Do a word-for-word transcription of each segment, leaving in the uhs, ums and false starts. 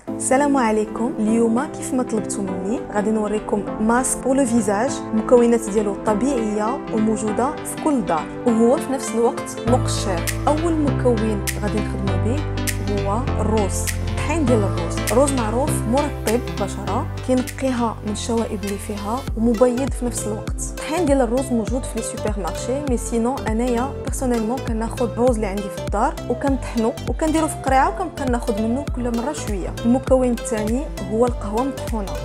السلام عليكم. اليوم كيف ما طلبتوا مني غادي نوريكم ماسك بور لو فيزاج. المكونات ديالو طبيعيه وموجوده في كل دار، وهو في نفس الوقت مقشر. اول مكون غادي نخدموا به هو الروز. الطحين ديال الروز، الروز معروف مرطب البشره، كينقيها من الشوائب اللي فيها ومبيض في نفس الوقت. الطحين ديال الروز موجود في لي سوبر مارشي، مي سينو انايا بيرسونيلمون كناخذ الروز اللي عندي في الدار وكنطحنو وكنديرو في قريعه وكنبقى ناخذ منه كل مره شويه. المكون الثاني هو القهوه مطحونه.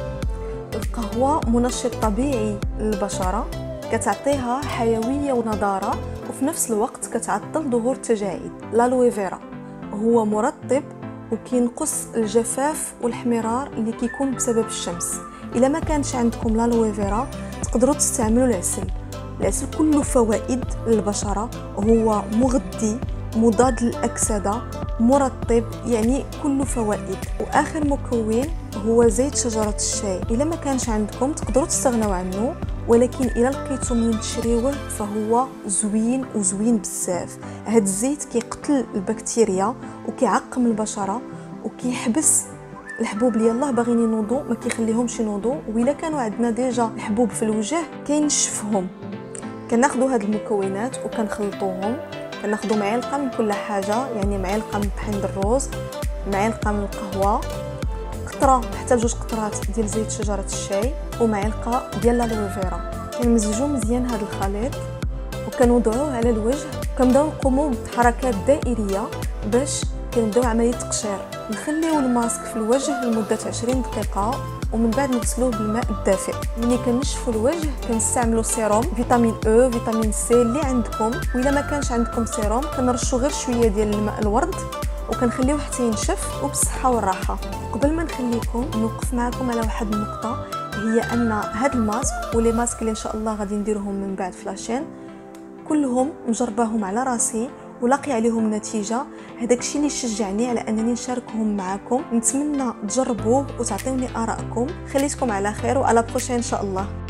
القهوه منشط طبيعي للبشره، كتعطيها حيويه ونضاره وفي نفس الوقت كتعطل ظهور التجاعيد. الالوي فيرا هو مرطب وكينقص الجفاف والاحمرار اللي كيكون بسبب الشمس. الا ما كانش عندكم الالوي فيرا تقدروا تستعملوا العسل. العسل كله فوائد للبشره، هو مغذي، مضاد للاكسده، مرطب، يعني كله فوائد. واخر مكون هو زيت شجره الشاي. الا ما كانش عندكم تقدروا تستغنوا عنه، ولكن الا لقيتو منين تشريوه فهو زوين وزوين بزاف. هاد الزيت كيقتل البكتيريا وكيعقم البشره وكيحبس الحبوب اللي يلاه باغيين ينوضوا، ما كيخليهمش ينوضوا. والا كانوا عندنا ديجا الحبوب في الوجه كينشفهم. كناخذوا هاد المكونات وكنخلطوهم، كناخذوا معلقه من كل حاجه، يعني معلقه من طحين الروز، معلقه من القهوه، قطره حتى جوج قطرات ديال زيت شجره الشاي، ومعلقه ديال الالوي فيرا. كنمزجوا مزيان هذا الخليط وكنوضعوه على الوجه، كنبداو نقوموا بحركات دائريه باش كنبداو عمليه تقشير. نخليو الماسك في الوجه لمده عشرين دقيقه ومن بعد نغسلوه بالماء الدافئ. ملي كنشفوا الوجه كنستعملوا سيروم فيتامين او، فيتامين سي اللي عندكم، والا ما كانش عندكم سيروم كنرشوا غير شويه ديال الماء الورد وكنخليوه حتى ينشف وبالصحه والراحه. قبل ما نخليكم نوقف معكم على واحد النقطه، هي ان هاد الماسك ولي ماسك اللي ان شاء الله غادي نديرهم من بعد في لاشين كلهم مجرباهم على راسي ولاقي عليهم نتيجه. هذاك الشيء اللي شجعني على انني نشاركهم معكم. نتمنى تجربوه وتعطيوني ارائكم. خليتكم على خير وعلى بروشين ان شاء الله.